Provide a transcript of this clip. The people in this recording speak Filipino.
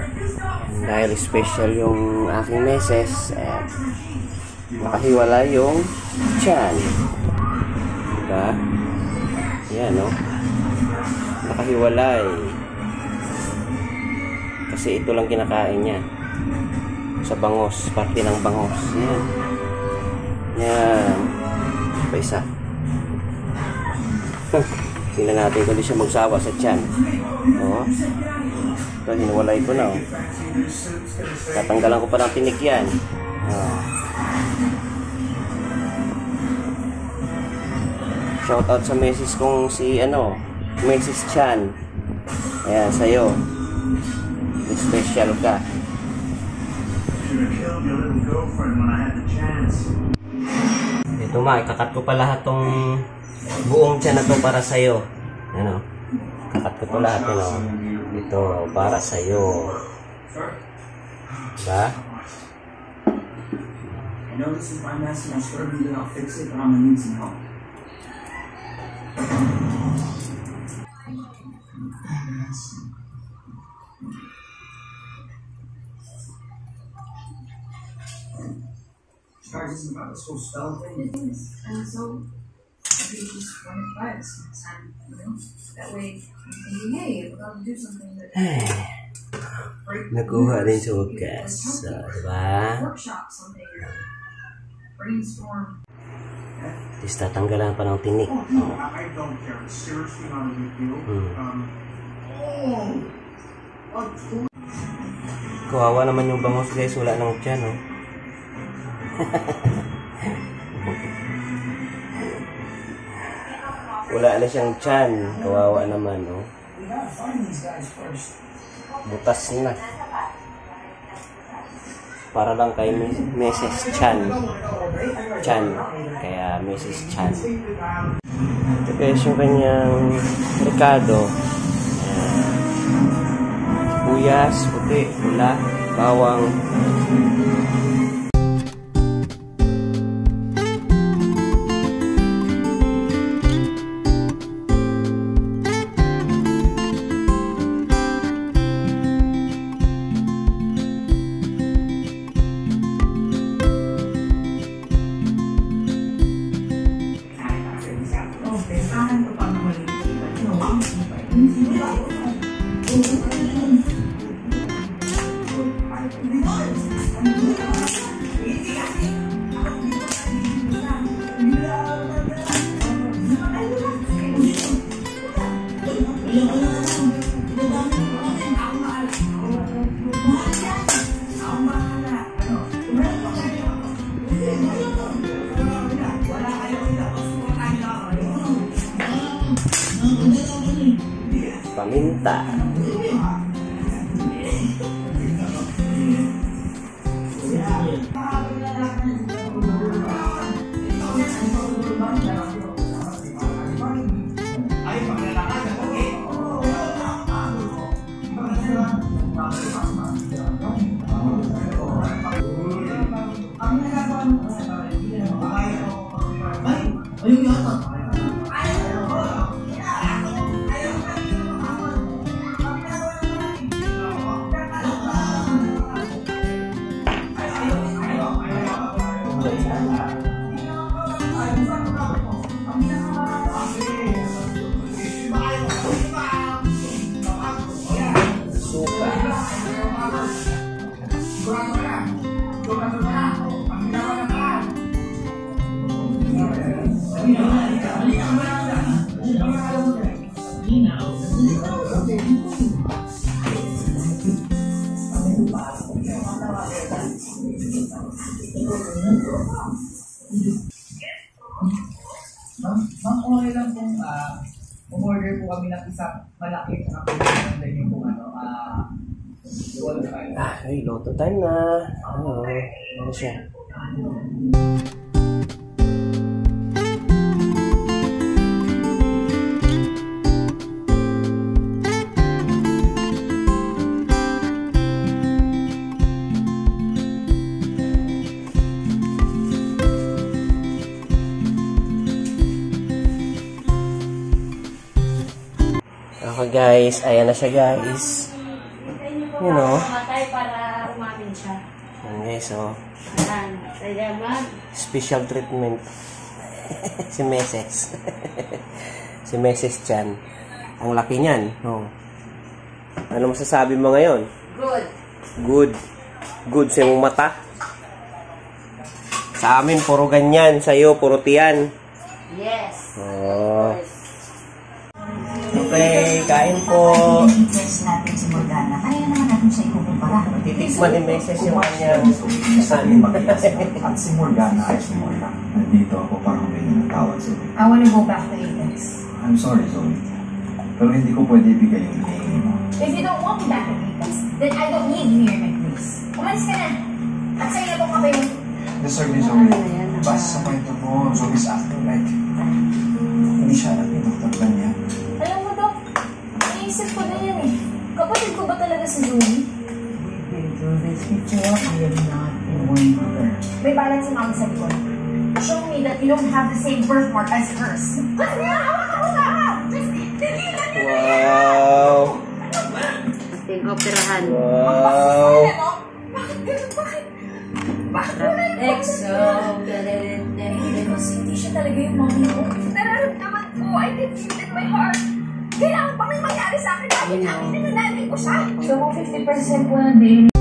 Dahil special yung aking meses, nakahiwala yung tiyan. Diba? Yan, no? Nakahiwalay. Kasi ito lang kinakain niya. Sa bangos, parte ng bangos. Yan. Yan. Pa isa. Tingnan natin kung di siya magsawa sa tiyan. O. Ito, hinawalay ko na. O. Tatanggalan ko pa ng tinik yan. Shout out sa Mrs. kong si Mrs. Chan. Ayan, sa'yo. Special ka. Ito ma, ikakat ko pa lahat tong buong tiyan na to para sa'yo. Ano? Kakat ko to lahat, ito, para sa'yo. Diba? I know this is my mess and I'm struggling to not fix it, but I'm gonna need some help. Stars isn't about this whole spell thing. It is, and so maybe just run it by us next time, That way, I'm thinking, hey, we're gonna do something that. Nakuha din sa wagas. So, diba? Workshop someday. Brainstorm. At least tatanggalan pa ng tinik. I don't care. It's seriously not a big deal. Kawawa naman yung bangos guys. Wala nang tiyan, Wala na siyang tiyan. Kawawa naman, Butas na. Para lang kay Mrs. Chan. Kaya Mrs. Chan. Ito guys yung kanyang rekado. Sibuyas, puti, pula, bawang. Paminta. Ma'am, okay lang kung umorder po kami ng isang malaki sa kapitid ng yung kung Ay, loto time na. Ano siya? Okay guys, ayan na siya guys. You know? Mamatay para umamin siya. Okay, so, Ayan. Salamat. special treatment. Si Meses. Si Meses Chan. Ang laki niyan. Oh. Ano masasabi mo ngayon? Good. Good. Good sa iyong mata. Sa amin, puro ganyan. Sa iyo, puro tiyan. Yes. Oh. Okay, kain po. Test natin si Morgana. Kanina naman natin siya ikukumpara. Titikman ni Meses yung kanyang Saan at si Morgana ay sumula. Nandito ako para humingi ng tawad sa iyo. I wanna go back to Apex. I'm sorry, Zoe. Pero hindi ko pwede ibigay yung hinihingi mo. If you don't want me back to Apex, then I don't need you here in my place. Umalis ka na. At sa'yo na itong kape. Deserve ni Zoe. Basta sa kwento mo, Zoe's acting like hindi siya alam ni Dr. Tanya. Alam mo, Dok, naisip ko na yan eh. Kapatid ko ba talaga si Zoe? May balance si Mama sa likod. Show me that you don't have the same birthmark as hers. Kasi nga, hawakan mo na! Tigilan niyo na yan! Wow! Ating operahan. Wow! Ano? Bakit ganun? Bakit? Bakit mo na yung Exo. Kasi hindi siya talaga yung mommy ko. Nararamdaman ko. I can feel it in my heart. Kailangan pa may mangyari sa akin. Bakit akin na nanay ko siya? So, kung 50% mo na din,